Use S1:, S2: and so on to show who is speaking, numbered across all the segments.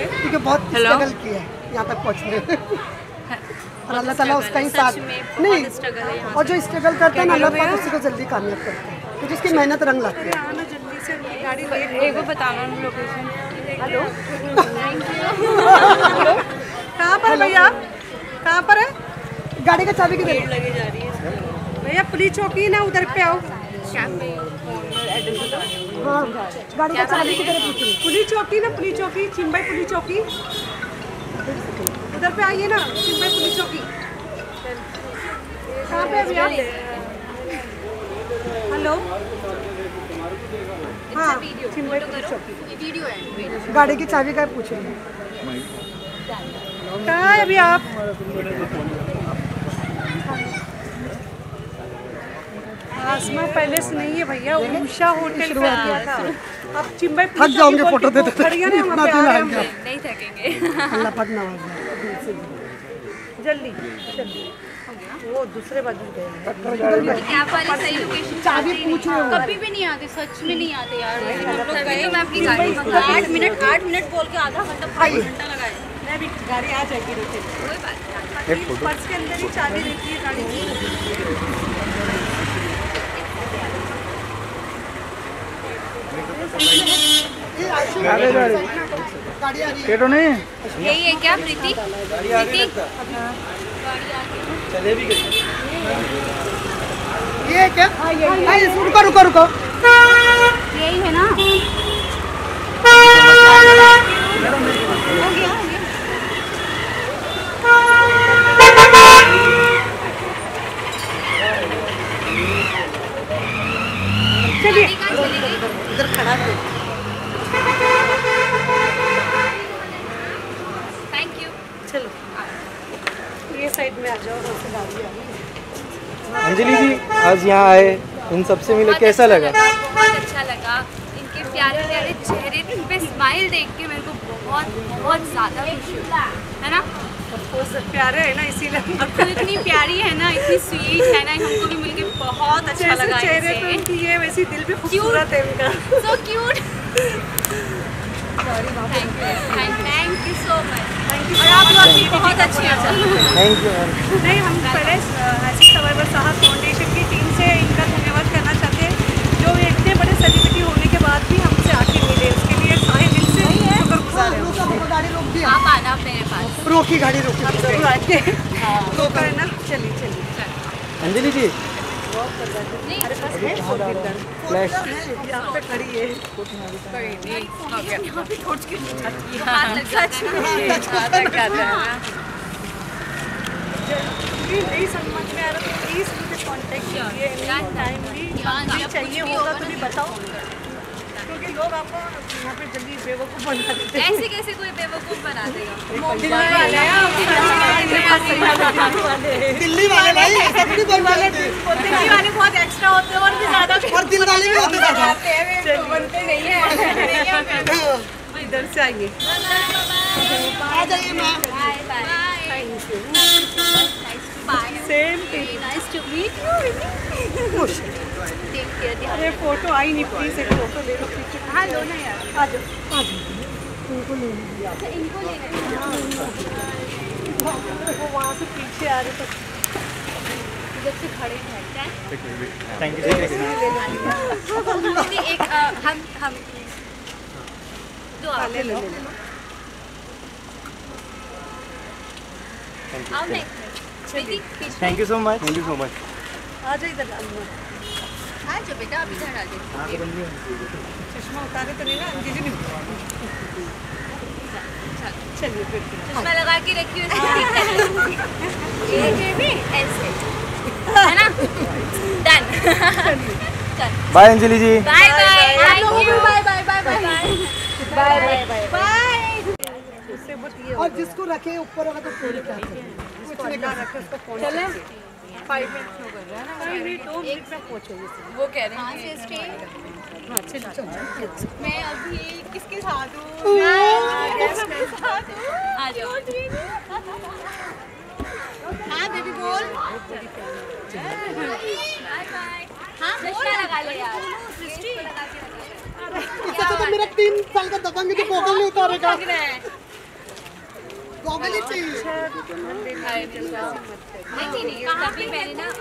S1: क्योंकि बहुत स्ट्रगल किया है यहाँ तक पहुँचने और अल्लाह ताला उसका ही साथ नहीं, और जो स्ट्रगल करता है ना अल्लाह पाक उसी को जल्दी कामयाब करता है क्योंकि उसकी मेहनत रंग लाती है।
S2: एक बार बताना लोकेशन। हेलो
S1: कहाँ पर भैया, कहाँ पर है? गाड़ी का चाबी किधर
S2: लगे जा रही है
S1: भैया? पुलिस चौकी ना, उधर पे आओ। हाँ, गाड़ी का चाबी किधर है? पुलिस चौकी ना, पुलिस चौकी, चिंबाई पुलिस चौकी, उधर पे आइए ना, चिंबाई पुलिस चौकी। कहाँ पे है भैया? हेलो हाँ, चिंबाई पुलिस चौकी। गाड़ी की चाबी का पूछ रही है। कहाँ है अभी आप? आसमा पैलेस नहीं है भैया, उषा होटल पे आया था। आप चिंबाई थक जाओगे फोटो देते नहीं
S2: थकेंगे।
S1: अल्लाह पाक नवाज़ जल्दी जल्दी। वो दूसरे बाजू गए
S2: कैब वाले सही लोकेशन
S1: चाबी पूछ रहे हो।
S2: कभी भी नहीं आते, सच में नहीं आते यार। हम लोग गए तो मैं अपनी गाड़ी 8 मिनट बोल के आधा घंटा लगाए।
S1: मैं भी गाड़ी आ जाएगी, रुके
S2: कोई बात नहीं।
S1: पर्स के अंदर ही चाबी रहती है गाड़ी की।
S3: केटो नहीं
S2: यही है क्या प्रीति?
S3: चले भी गई
S1: ये क्या? रुको रुको रुको,
S2: यही है ना?
S1: चलिए इधर खड़ा है।
S2: Thank you.
S1: चलो ये साइड में आ जाओ।
S3: अंजलि जी आज यहाँ आए, इन सबसे मिले, कैसा लगा?
S2: बहुत अच्छा लगा। इनके प्यारे प्यारे चेहरे पे स्माइल देख के मेरे को बहुत ज़्यादा खुशी हुई है ना।
S1: प्यारे है ना, इसीलिए
S2: अब तो इतनी प्यारी है ना, इतनी स्वीट है ना, हमको भी मिलके बहुत अच्छा लगा।
S1: चेहरे पे उनकी ये वैसी दिल भी खूबसूरत है उनका।
S2: So cute. Thank you so much. और आप लोग भी बहुत अच्छे हैं।
S3: Thank you.
S1: नहीं, हम पहले आसिफ सर्वाइवर साहब फाउंडेशन की टीम से इनका धन्यवाद करना चाहते हैं, जो इतने बड़े सेलिब्रिटी होने के बाद भी हमसे आके मिले, उसके लिए सारे दिल से शुक्रगुजार हैं।
S2: आप आना मेरे पास।
S1: रोकी गाड़ी रोकी, आप जरूर आएंगे। रोका है ना, चलिए चलिए।
S3: अंजलि जी
S1: हमारे पास है
S3: फ्लैश
S1: यहाँ पे खड़ी है।
S2: यहाँ पे थोड़ी सी
S1: नहीं समझ में आ रहा तो प्लीज़ मुझे कॉन्टेक्ट कीजिए। टाइम भी चाहिए होगा तो भी बताओ, क्योंकि लोग आपको यहाँ पे जल्दी बेवकूफ़ बना देते हैं।
S2: ऐसे कैसे कोई बेवकूफ़ बना देगा?
S1: दिल्ली वाले भाई ऐसा थोड़ी बोलते हैं।
S2: दिल्ली वाले बहुत एक्स्ट्रा होते हैं और भी ज़्यादा
S1: और दिल वाले भी होते हैं।
S2: बनते नहीं है।
S1: इधर से आइए, आ जाइए ma'am. Same
S2: nice to meet you.
S1: अरे फोटो आई नहीं, प्लीज एक फोटो ले लो।
S2: हाँ लो ना यार।
S1: आ जाओ आ जाओ, इनको ले लो।
S2: इनको लेना
S1: वो वहाँ से पीछे आ रहे तो
S2: जब से खड़े हैं।
S3: Thank you.
S2: एक हम दो
S1: ले लो।
S2: आओ next.
S3: Thank you so much. Thank you so much.
S1: आ जाओ इधर।
S2: आ जाओ बेटा, अभी इधर आ जाओ।
S1: चश्मा उतारे तो नहीं ना अंजलि ने? चलिए फिर
S2: चश्मा लगा के रखियो। ये भी ऐसे है ना। Done.
S3: Bye Anjali ji.
S2: Bye bye. Thank you. Bye bye bye bye bye bye bye.
S1: और जिसको रखे ऊपर वाला तो पूरी क्या कुछ लगा रखे उसको फोन चले 5 मिनट हो गए है ना। 2 मिनट में पहुंचोगे।
S2: वो कह रहे हैं से स्टे।
S1: हां चलो
S2: मैं अभी किसके साथ हूं? आ जाओ। हां बेबी बोल। Bye bye. हां चश्मा लगा ले यार।
S1: इससे तो मेरा 3 साल का दबंग तो बोतल नहीं उतारेगा।
S4: गॉगल ही चाहिए।
S2: नहीं कभी मैंने ना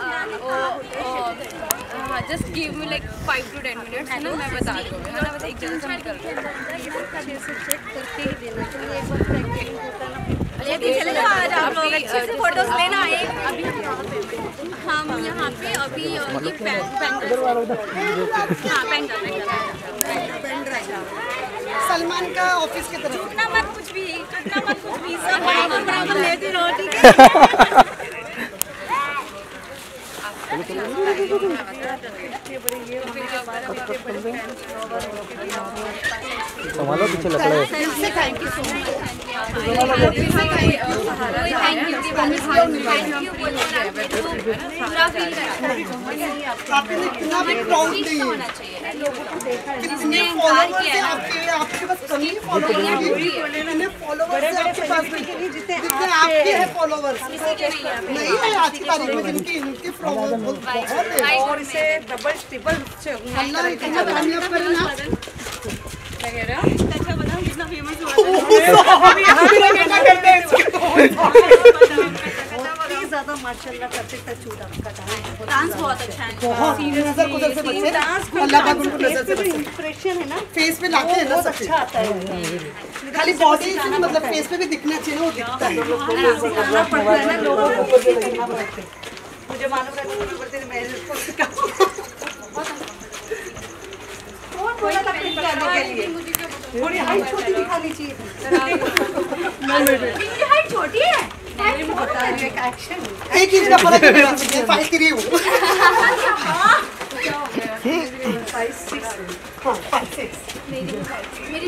S2: just give me like 5 to 10 minutes है ना, मैं बता दूँगी है ना, बस एक जगह से निकल रही चले जाओ आज आप लोग अच्छे से फोटोज लेना आए। अभी हम यहाँ पे अभी ये
S4: सलमान का ऑफिस की तरफ
S2: टूटना मत कुछ भी सब बराबर लेती रहो, ठीक है।
S3: संभालो पीछे लकड़ा है।
S2: Thank you so much.
S4: आपने कितना भी प्राउड नहीं है, कितने फॉलोवर्स हैं आपके, आपके पास कमी फॉलोवर्स है, कितने फॉलोवर्स हैं आपके पास, जितने आपके हैं फॉलोवर्स नहीं है आज की तारीख में, जिनके इनके फॉलोवर्स बहुत है।
S1: और इसे डबल ट्रिपल
S4: अल्लाह इतना कामयाब करे ना।
S2: अच्छा बताओ कितना फेमस हुआ
S1: ज़्यादा माशाल्लाह करते टचवुड आपका
S2: डांस बहुत अच्छा है।
S4: बहुत नजर कुदर से बच्चे अल्लाह पाक उनको नजर से बचे।
S1: इंप्रेशन है ना
S4: फेस पे लाते हैं ना
S1: बहुत
S4: सब
S1: अच्छा आता है।
S4: खाली बॉडी से नहीं, मतलब फेस पे भी दिखना चाहिए ना, वो दिखता है।
S1: सिखाना पड़ता है ना लोगों को, करना पड़ता है। मुझे मालूम है कि पड़ते मैं इसको सिखाऊं। थोड़ा लकड़ी बनाने के लिए थोड़ी हाइट छोटी दिखानी चाहिए।
S2: मेरी हाइट छोटी है।
S1: बता रही है एक्शन
S4: 1 इंच का फर्क है, फाइट करिए वो।
S1: 5 6 हाँ 5 6
S2: मेरी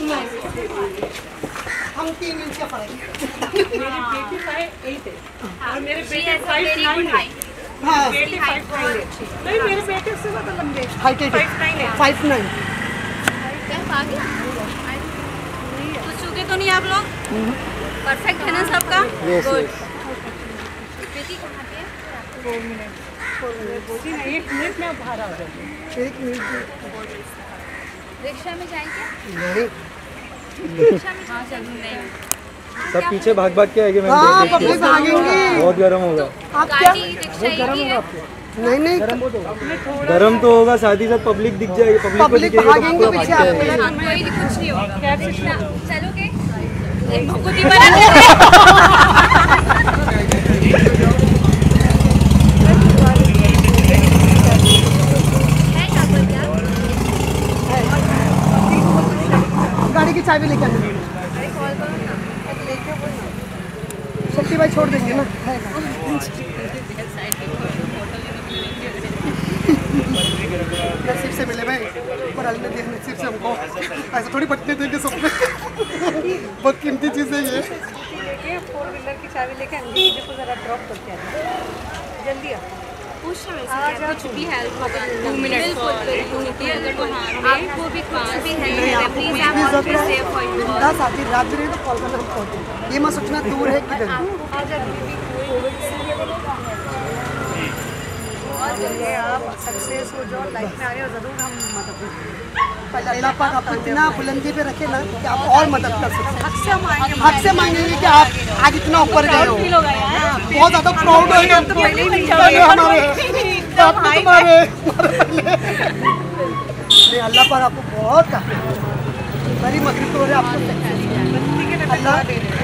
S4: हम 3 इंच का फर्क है।
S1: मेरी बेटी 5'8" है और मेरे बेटे 5'9" है।
S4: हाँ
S1: बेटी 5'9" है। नहीं मेरे बेटे से ज़्यादा लंबे हैं।
S4: हाइट
S1: 5'9" है।
S4: 5'9"
S2: कुछ चूके तो नहीं आप लोग? परफेक्ट है ना सबका?
S3: Yes
S2: good.
S3: यस।
S2: बेटी कहाँ पे है?
S1: 4 मिनट 1 मिनट में आप बाहर आ जाओगे।
S4: 1 मिनट
S2: रिक्शा में जाएंगे?
S4: नहीं।
S2: रिक्शा में नहीं।
S3: सब पीछे भाग भाग के आएंगे मैम,
S4: हाँ,
S3: देख देख
S4: पब्लिक भागेंगे।
S3: के। बहुत गर्म होगा।
S4: आप क्या
S2: गाड़ी रिक्शा एक ही है।
S4: नहीं नहीं
S3: गर्म तो होगा, साथ ही साथ पब्लिक दिख जाएगी, पब्लिक को
S4: पब्लिक
S3: दिखेगी तो
S4: भागेंगे
S3: पूरा
S4: पीछे
S3: भाग के
S4: आपके।
S3: आएंगे।
S2: हाँ, कोई कुछ नहीं होगा। चलोगे? एक भगुती बना देते हैं।
S4: गाड़ी की चाबी लेके आना। शक्ति भाई छोड़ देंगे ना। नसीब से मिले भाई, पर अल्लाह ने नसीब से हमको ऐसा थोड़ी बचने देंगे सबने। बहुत कीमती चीज़ है ये।
S1: लेके 4 व्हीलर की चाबी लेके अंदर को ज़रा ड्रॉप करके आना जल्दी आ।
S2: कुछ भी हेल्प होगा 2 मिनट बिल्कुल आपको भी कुछ भी हेल्प है प्लीज आप ऑलवेज सेव फॉर यू।
S4: बिंदास आती रात भी रही तो कॉल करना हम पहुँचे। ये मत सोचना दूर है किधर।
S1: आप सक्सेस हो जाओ लाइफ में आगे ज़रूर हम मदद करेंगे।
S4: अल्लाह पाक आपको इतना बुलंदी पे रखे ना कि आप और मदद कर सकते हैं।
S1: हक से हम आएंगे।
S4: हक से मांगेंगे कि आप आज इतना ऊपर गए हो। बहुत ज़्यादा प्राउड हो गया।
S1: तो पहले ही नहीं
S4: पहले हमारे तुम्हारे अल्लाह पाक आपको बहुत बड़ी मदद हो रही है आपको। अल्लाह